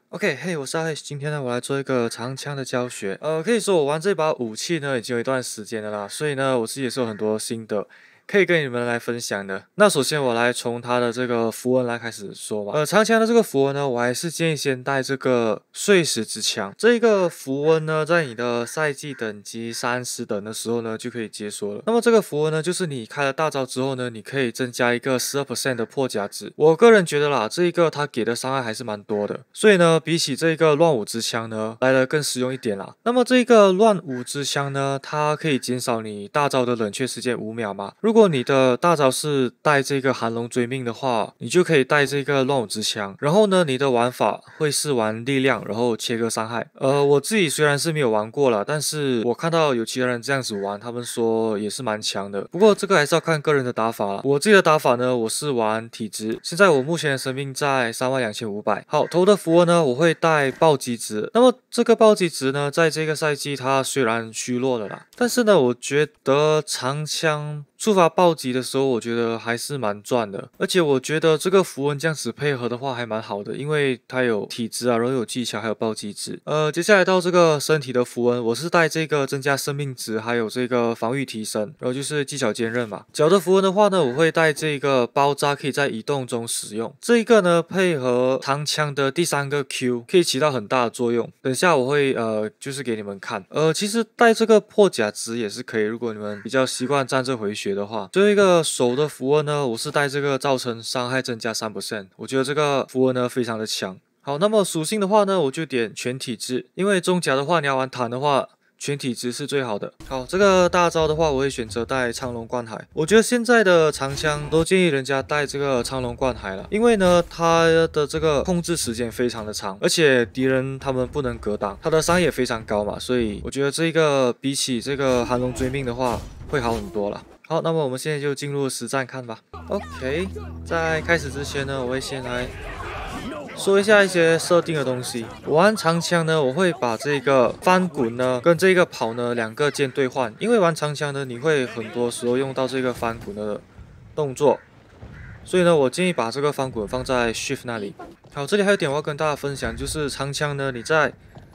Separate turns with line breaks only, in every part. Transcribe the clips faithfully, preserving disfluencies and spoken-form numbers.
OK，嘿，我是阿 H，今天呢，我来做一个长枪的教学。呃，可以说我玩这把武器呢，已经有一段时间了啦，所以呢，我自己也是有很多心得可以跟你们来分享的。那首先我来从它的这个符文来开始说吧。呃，长枪的这个符文呢，我还是建议先带这个碎石之枪。这个符文呢，在你的赛季等级三十等的时候呢，就可以解锁了。那么这个符文呢，就是你开了大招之后呢，你可以增加一个 百分之十二 的破甲值。我个人觉得啦，这一个它给的伤害还是蛮多的，所以呢，比起这个乱舞之枪呢，来的更实用一点啦。那么这个乱舞之枪呢，它可以减少你大招的冷却时间五秒嘛。如果你的大招是带这个寒龙追命的话，你就可以带这个乱舞之枪。然后呢，你的玩法会是玩力量，然后切割伤害。呃，我自己虽然是没有玩过了，但是我看到有其他人这样子玩，他们说也是蛮强的。不过这个还是要看个人的打法啦。我自己的打法呢，我是玩体质。现在我目前的生命在三万两千五百。好，头的符文呢，我会带暴击值。那么这个暴击值呢，在这个赛季它虽然虚弱了啦，但是呢，我觉得长枪触发暴击的时候，我觉得还是蛮赚的，而且我觉得这个符文这样子配合的话还蛮好的，因为它有体质啊，然后有技巧，还有暴击值。呃，接下来到这个身体的符文，我是带这个增加生命值，还有这个防御提升，然后就是技巧坚韧嘛。脚的符文的话呢，我会带这个包扎，可以在移动中使用。这一个呢，配合长枪的第三个 Q， 可以起到很大的作用。等下我会呃，就是给你们看。呃，其实带这个破甲值也是可以，如果你们比较习惯站着回血的话。最后一个手的符文呢，我是带这个造成伤害增加 百分之三， 我觉得这个符文呢非常的强。好，那么属性的话呢，我就点全体质，因为中甲的话你要玩坦的话，全体值是最好的。好，这个大招的话，我会选择带苍龙贯海。我觉得现在的长枪都建议人家带这个苍龙贯海了，因为呢，它的这个控制时间非常的长，而且敌人他们不能格挡，它的伤害也非常高嘛，所以我觉得这个比起这个寒龙追命的话，会好很多了。好，那么我们现在就进入实战看吧。OK， 在开始之前呢，我会先来说一下一些设定的东西。我玩长枪呢，我会把这个翻滚呢跟这个跑呢两个键兑换，因为玩长枪呢，你会很多时候用到这个翻滚的动作，所以呢，我建议把这个翻滚放在 Shift 那里。好，这里还有一点我要跟大家分享，就是长枪呢，你在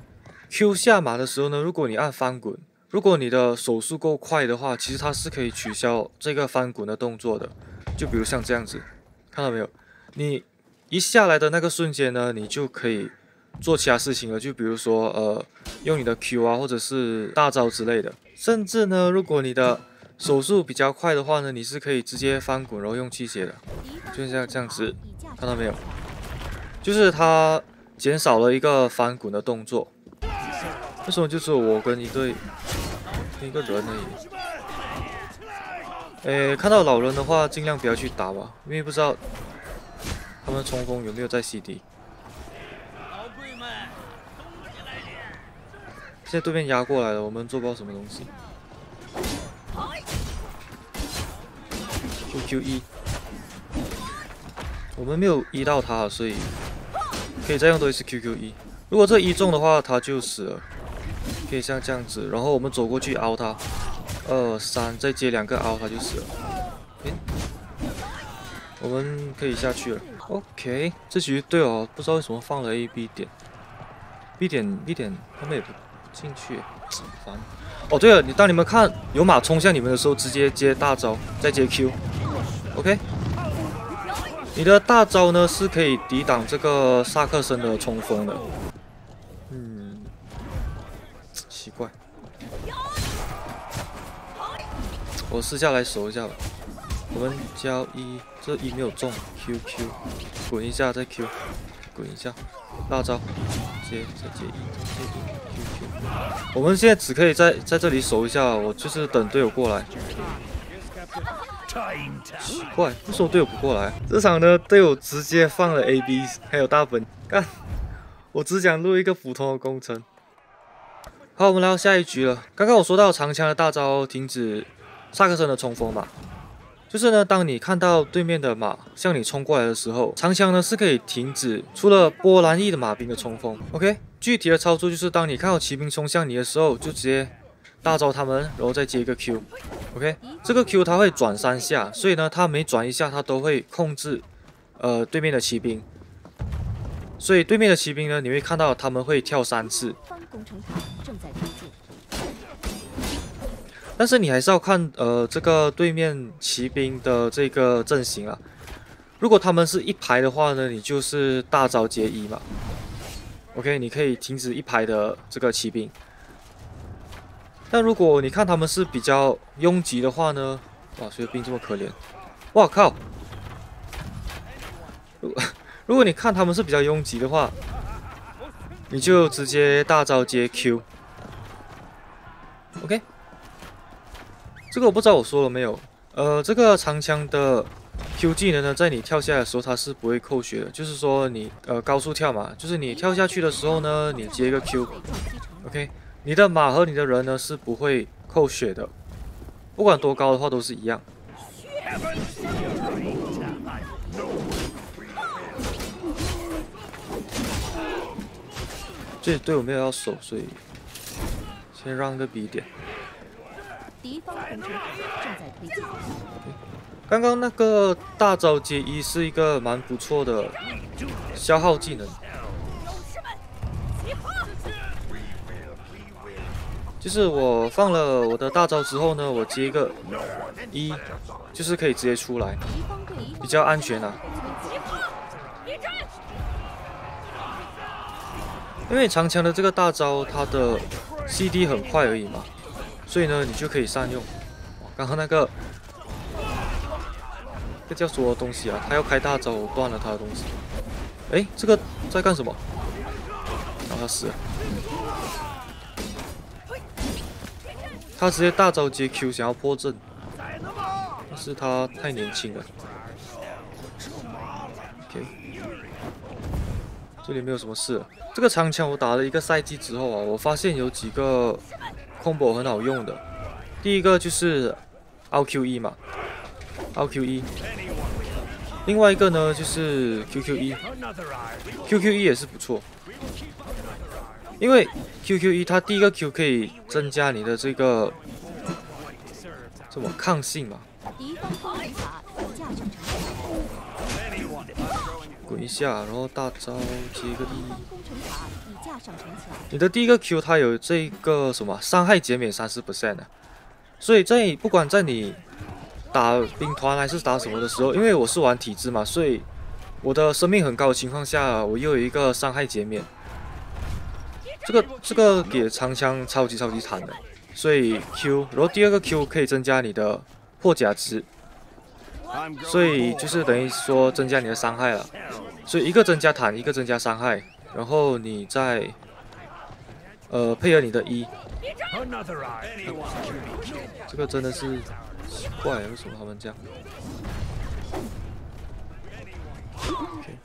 Q 下马的时候呢，如果你按翻滚，如果你的手速够快的话，其实它是可以取消这个翻滚的动作的。就比如像这样子，看到没有？你一下来的那个瞬间呢，你就可以做其他事情了。就比如说，呃，用你的 Q 啊，或者是大招之类的。甚至呢，如果你的手速比较快的话呢，你是可以直接翻滚，然后用气血的。就像这样子，看到没有？就是它减少了一个翻滚的动作。为什么就是我跟一对？一个人而已。诶，看到老人的话，尽量不要去打吧，因为不知道他们冲锋有没有在 C D。现在对面压过来了，我们做不到什么东西。Q Q 一，我们没有一到他，所以可以再用多一次 Q Q 一。如果这一中的话，他就死了。可以像这样子，然后我们走过去凹他，二三，再接两个凹，他就死了。诶，我们可以下去了。OK， 这局队友不知道为什么放了 A B 点 ，B 点 B 点他们也不进去，烦。哦，对了，你当你们看有马冲向你们的时候，直接接大招，再接 Q。OK， 你的大招呢是可以抵挡这个萨克森的冲锋的。嗯。奇怪，我试下来守一下吧。我们交一，这一没有中 ，Q Q， 滚一下再 Q， 滚一下，大招，接再接一，接一 Q Q。我们现在只可以在在这里守一下，我就是等队友过来。奇怪，为什么队友不过来？这场呢，队友直接放了 A B， 还有大本，干！我只想录一个普通的工程。好，我们来到下一局了。刚刚我说到长枪的大招停止萨克森的冲锋嘛，就是呢，当你看到对面的马向你冲过来的时候，长枪呢是可以停止除了波兰裔的马兵的冲锋。OK， 具体的操作就是当你看到骑兵冲向你的时候，就直接大招他们，然后再接一个 Q。OK， 这个 Q 它会转三下，所以呢，它每转一下它都会控制呃对面的骑兵。 所以对面的骑兵呢，你会看到他们会跳三次。但是你还是要看呃这个对面骑兵的这个阵型啊。如果他们是一排的话呢，你就是大招接一嘛。OK， 你可以停止一排的这个骑兵。但如果你看他们是比较拥挤的话呢，哇，谁的兵这么可怜？哇靠！如果如果你看他们是比较拥挤的话，你就直接大招接 Q。OK， 这个我不知道我说了没有。呃，这个长枪的 Q 技能呢，在你跳下来的时候它是不会扣血的，就是说你呃高速跳嘛，就是你跳下去的时候呢，你接一个 Q。OK， 你的马和你的人呢是不会扣血的，不管多高的话都是一样。这队伍没有要守，所以先让个 B 点。敌方工程正在推进。刚刚那个大招接一是一个蛮不错的消耗技能，就是我放了我的大招之后呢，我接一个一，就是可以直接出来，比较安全啊。因为长枪的这个大招，它的 C D 很快而已嘛，所以呢，你就可以善用。刚刚那个，这叫什么东西啊？他要开大招，我断了他的东西。哎，这个在干什么？然后他死了。他直接大招接 Q， 想要破阵，但是他太年轻了。OK， 这里没有什么事了。这个长枪我打了一个赛季之后啊，我发现有几个 combo 很好用的。第一个就是 R Q E 嘛 ，R Q E。另外一个呢就是 Q Q E，Q Q E 也是不错。因为 Q Q E 它第一个 Q 可以增加你的这个什么抗性嘛。滚一下，然后大招接个 E。你的第一个 Q 它有这个什么伤害减免 百分之三十 的，所以在不管在你打兵团还是打什么的时候，因为我是玩体质嘛，所以我的生命很高的情况下，我又有一个伤害减免。这个这个给长枪超级超级惨的，所以 Q， 然后第二个 Q 可以增加你的破甲值，所以就是等于说增加你的伤害了。所以一个增加坦，一个增加伤害，然后你再呃配合你的 E， 这个真的是奇怪，为什么他们这样 ？OK，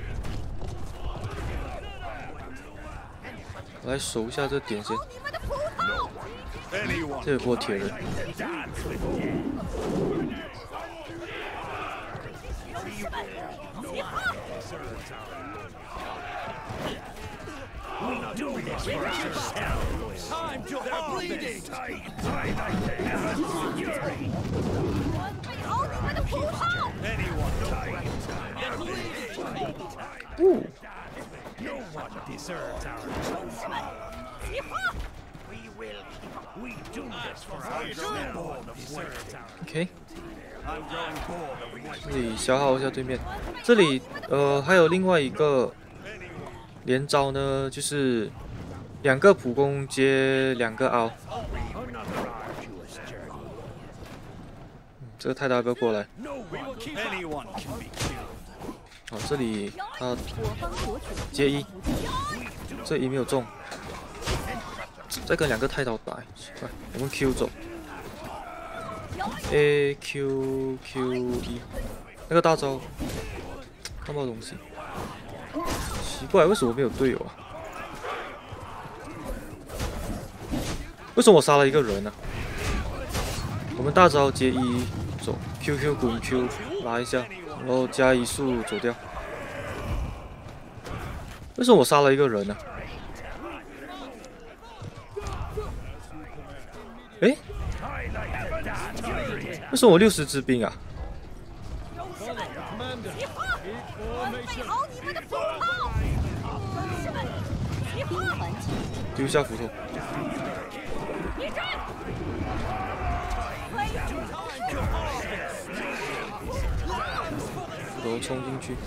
我来守一下这点先。这有波铁人。哦。OK， 这里消耗一下对面。这里呃还有另外一个连招呢，就是两个普攻接两个凹。嗯，这个泰达不要过来。好，这里他接一，这一没有中。再跟两个太刀打，奇怪，我们 Q 走 ，A Q Q 一，那个大招看不到东西，奇怪，为什么没有队友啊？为什么我杀了一个人呢、啊？我们大招接一走 ，Q Q 滚 Q 拉一下，然后加一速走掉。为什么我杀了一个人呢、啊？诶，为什么我六十支兵啊？ 丢下斧头。斧头冲进去。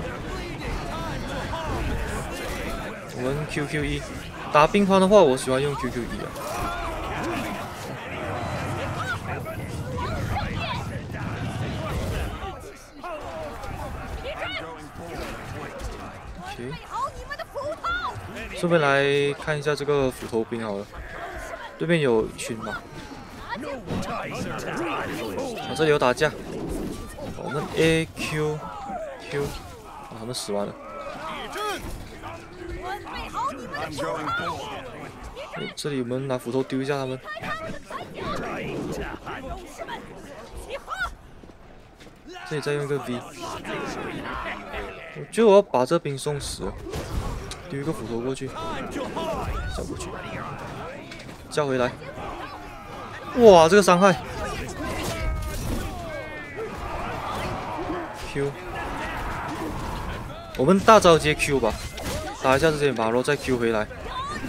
我们 Q Q 一打兵团的话，我喜欢用 Q Q 一啊。OK。顺便来看一下这个斧头兵好了，对面有一群嘛。我、这里有打架，我们 A Q Q， 啊，他们死完了。欸、这里我们拿斧头丢一下他们。这里再用一个 V。我觉得我要把这兵送死了。丢一个斧头过去，叫过去，叫回来。哇，这个伤害 ！Q， 我们大招接 Q 吧，打一下这些马，然后再 Q 回来。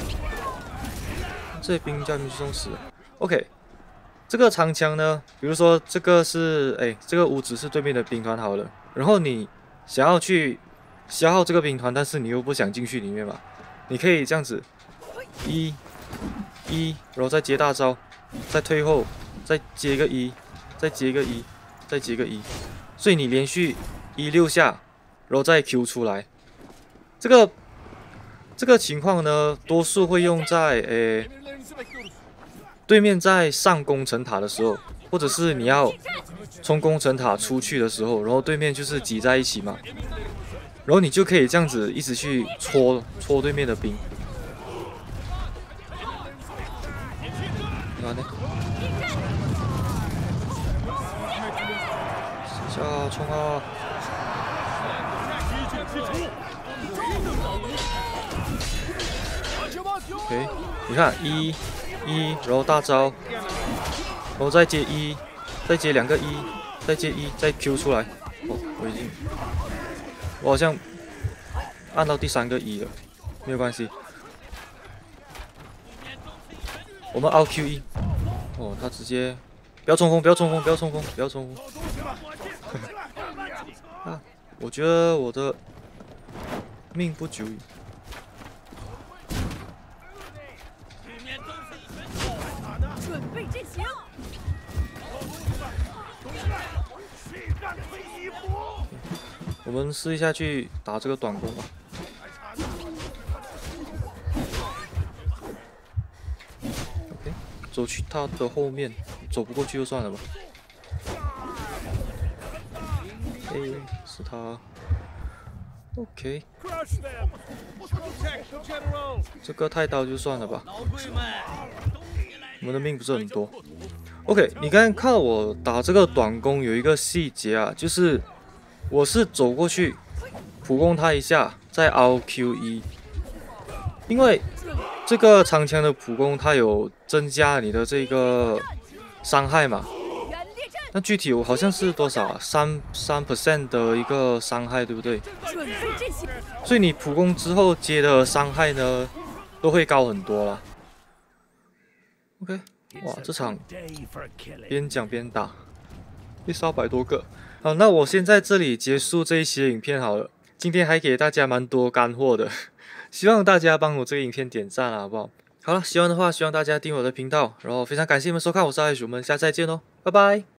这些兵叫你们去送死。OK， 这个长枪呢，比如说这个是哎，这个屋子是对面的兵团好了，然后你想要去消耗这个兵团，但是你又不想进去里面嘛，你可以这样子，一，一，然后再接大招，再退后，再接一个一，再接一个一，再接一个一，所以你连续一六下，然后再 Q 出来。这个这个情况呢，多数会用在诶对面在上攻城塔的时候，或者是你要从攻城塔出去的时候，然后对面就是挤在一起嘛。然后你就可以这样子一直去戳戳对面的兵，完了，下冲啊！OK， 你看一一，然后大招，然后再接一，再接两个一，再接一，再 Q 出来。哦，我已经。我好像按到第三个一了，没有关系。我们 Alt Q 一，哦，他直接不要冲锋，不要冲锋，不要冲锋，不要冲锋。啊，我觉得我的命不久矣。准备进行。我们试一下去打这个短攻吧。OK， 走去他的后面，走不过去就算了吧。哎，是他。OK， 这个太刀就算了吧。我们的命不是很多。OK， 你刚才看到我打这个短攻有一个细节啊，就是。我是走过去普攻他一下，再 Alt Q 一，因为这个长枪的普攻它有增加你的这个伤害嘛。那具体我好像是多少啊？三三 percent 的一个伤害，对不对？所以你普攻之后接的伤害呢，都会高很多啦。OK， 哇，这场边讲边打，第三百多个。好，那我先在这里结束这一期的影片好了。今天还给大家蛮多干货的，希望大家帮我这个影片点赞啦，好不好？好了，喜欢的话，希望大家订阅我的频道，然后非常感谢你们收看，我是艾许，我们下次再见喽，拜拜。